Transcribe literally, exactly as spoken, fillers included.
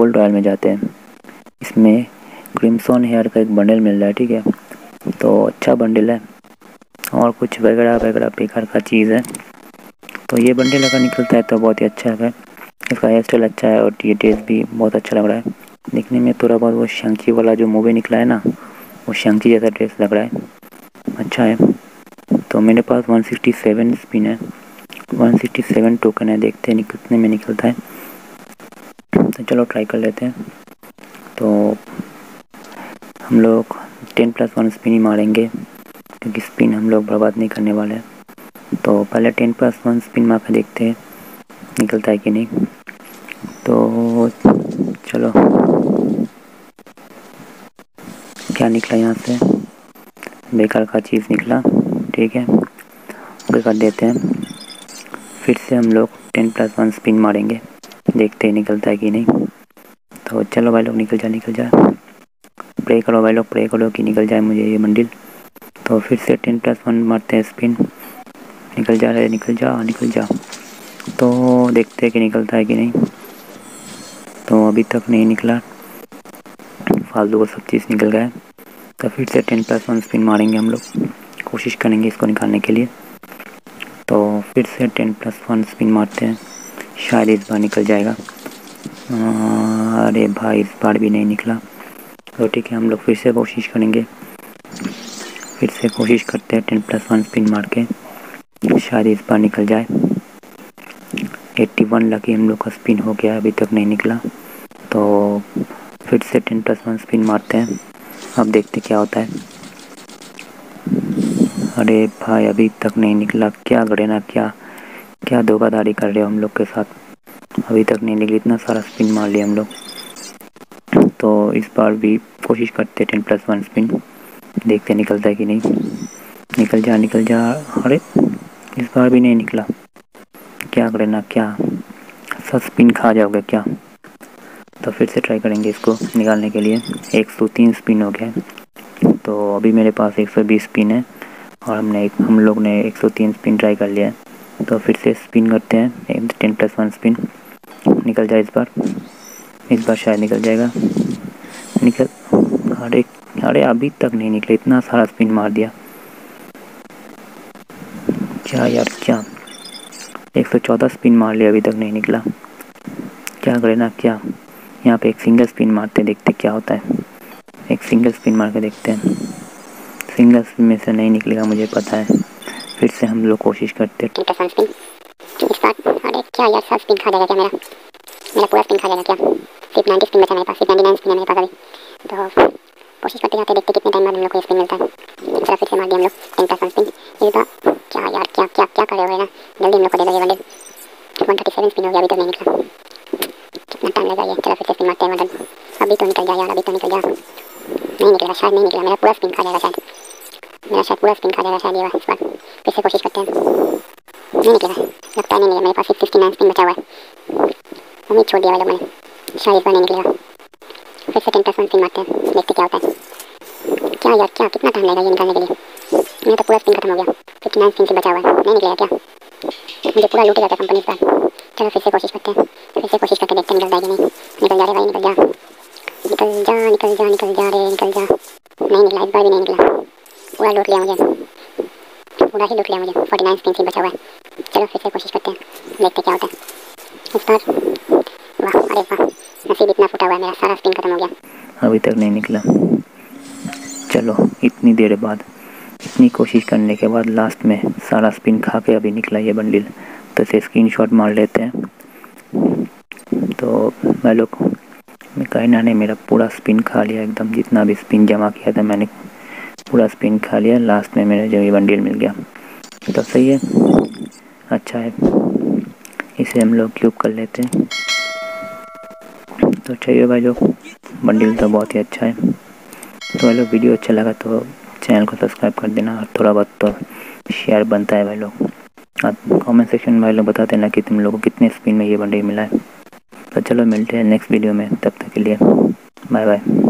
Gold royal में जाते हैं। इसमें क्रिम्सन हेयर का एक बंडल मिल रहा है, ठीक है, तो अच्छा बंडल है और कुछ वगैरह वगैरह बेकार का चीज़ है। तो ये बंडल अगर निकलता है तो बहुत ही अच्छा है। इसका हेयर स्टाइल अच्छा है और ये टेस्ट भी बहुत अच्छा लग रहा है। दिखने में थोड़ा बहुत वो शंकी वाला जो मूवी निकला है ना, वो शंकी जैसा टेस्ट लग रहा है, अच्छा है। तो मेरे पास वन सिक्सटी सेवन स्पिन है, वन सिक्सटी सेवन टोकन है, देखते हैं कितने में निकलता है। तो चलो ट्राई कर लेते हैं। तो हम लोग टेन प्लस वन स्पिन ही मारेंगे क्योंकि स्पिन हम लोग बर्बाद नहीं करने वाले हैं। तो पहले टेन प्लस वन स्पिन मार कर देखते हैं निकलता है कि नहीं। तो चलो, क्या निकला यहाँ से, बेकार का चीज़ निकला, ठीक है, ओके कर देते हैं। फिर से हम लोग टेन प्लस वन स्पिन मारेंगे, देखते हैं निकलता है कि नहीं। तो चलो भाई लोग, निकल जा निकल जा, प्रे करो भाई लोग, प्रे करो कि निकल जाए मुझे ये बंडल। तो फिर से टेन प्लस वन मारते हैं स्पिन, निकल जा रहे, निकल जा निकल जा। तो देखते हैं कि निकलता है कि नहीं। तो अभी तक नहीं निकला, फालतू को सब चीज़ निकल गया। तो फिर से टेन प्लस वन स्पिन मारेंगे हम लोग, कोशिश करेंगे इसको निकालने के लिए। तो फिर से टेन प्लस वन स्पिन मारते हैं, शायद इस बार निकल जाएगा। अरे भाई इस बार भी नहीं निकला। तो ठीक है, हम लोग फिर से कोशिश करेंगे, फिर से कोशिश करते हैं टेन प्लस वन स्पिन मार के, शायद इस बार निकल जाए। इक्यासी लकी हम लोग का स्पिन हो गया, अभी तक नहीं निकला। तो फिर से टेन प्लस वन स्पिन मारते हैं, अब देखते क्या होता है। अरे भाई अभी तक नहीं निकला, क्या करे ना, क्या क्या धोखाधड़ी कर रहे हो हम लोग के साथ, अभी तक नहीं निकली। इतना सारा स्पिन मार लिया हम लोग। तो इस बार भी कोशिश करते टेन प्लस वन स्पिन, देखते निकलता है कि नहीं। निकल जा निकल जा, अरे इस बार भी नहीं निकला, क्या करे ना, क्या सब स्पिन खा जाओगे क्या। तो फिर से ट्राई करेंगे इसको निकालने के लिए। एक सौ तीन स्पिन हो गया, तो अभी मेरे पास एक सौ बीस स्पिन है और हमने एक हम लोग ने एक सौ तीन स्पिन ट्राई कर लिया है। तो फिर से स्पिन करते हैं, टेन प्लस वन स्पिन, निकल जाए इस बार, इस बार शायद निकल जाएगा। निकल, अरे अरे अभी तक नहीं निकले, इतना सारा स्पिन मार दिया, क्या यार क्या, एक सौ चौदह स्पिन मार लिया, अभी तक नहीं निकला, क्या करे ना क्या। यहाँ पे एक सिंगल स्पिन मारते हैं, देखते क्या होता है। एक सिंगल स्पिन मार के देखते हैं, सिंगल स्पिन में से नहीं निकलेगा मुझे पता है। फिर से हम लोग कोशिश करते हैं। अरे क्या यार, सब स्पिन खा जाएगा क्या, मेरा मेरा पूरा स्पिन खा जाएगा क्या। सिर्फ नाइन्टी स्पिन बचा मेरे पास, सिर्फ नाइन्टी नाइन स्पिन है मेरे पास अभी। तो कोशिश करते जाते, देखते कितने टाइम बाद हम लोग को स्पिन मिलता है। चलो फिर से मार दिया हम लोग टेन प्लस वन स्पिन। इस बार क्या यार, क्या क्या क्या कर रहे हो ना, जल्दी हम लोग को दे दो ये bundle. One thirty seven spin हो गया, अभी तक नहीं निकला, कितना टाइम लगा ये। चलो फिर से स्पिन मारते हैं बंडल, अभी तो निकल जाए यार, अभी तो निकल जा। नहीं निकलेगा, शायद नहीं निकला, मेरा पूरा स्पिन खा जाएगा शायद, मेरा शायद पूरा स्पिन खा जाएगा शायद ये इस बार। फिर से कोशिश करते हैं, नहीं निकलेगा, लगता है नहीं निकलेगा। मेरे पास फिफ्टी नाइन स्पिन बचा हुआ है, उम्मीद छोड़ दिया वाला मैंने, शायद इस बार नहीं निकलेगा। फिर से टेन प्लस वन स्पिन मारते हैं, देखते क्या होता है। क्या यार क्या, कितना टाइम लगेगा ये निकालने के लिए, मेरा तो पूरा स्पिन खत्म हो गया, फिफ्टी नाइन स्पिन से बचा हुआ है, नहीं निकलेगा क्या, मुझे पूरा लूट जाता है कंपनी इस बार। चलो फिर से कोशिश करते हैं, फिर से कोशिश करके देखते हैं निकल जाएगी नहीं। निकल जा रे भाई, निकल जा निकल जा निकल जा निकल जा रे निकल जा। नहीं निकला, इस बार भी नहीं निकला, पूरा लूट लिया मुझे, पूरा ही लूट लिया मुझे, फोर्टी नाइन स्पिन से बचा हुआ है। चलो फिर से कोशिश करते हैं, देखते क्या होता है इस बार। वाह, अरे वाह, नसीब इतना फूटा हुआ है, मेरा सारा स्पिन खत्म हो गया, अभी तक नहीं निकला। चलो इतनी देर बाद, इतनी कोशिश करने के बाद लास्ट में सारा स्पिन खा के अभी निकला ये बंडल। तो इसे स्क्रीनशॉट मार लेते हैं। तो मैं लोग मैं कहना नहीं, मेरा पूरा स्पिन खा लिया एकदम, जितना भी स्पिन जमा किया था मैंने पूरा स्पिन खा लिया। लास्ट में मेरे जो ये बंडल मिल गया, तो सही है, अच्छा है, इसे हम लोग क्यूब कर लेते हैं। तो चाहिए भाई लोग, बंडल तो बहुत ही अच्छा है। तो भाई लोग वीडियो अच्छा लगा तो चैनल को सब्सक्राइब कर देना, और थोड़ा बहुत तो शेयर बनता है भाई लोग। आप कमेंट सेक्शन में भाई लोग बता देना कि तुम लोगों को कितने स्पिन में ये बंडल मिला है। तो चलो मिलते हैं नेक्स्ट वीडियो में, तब तक के लिए बाय बाय।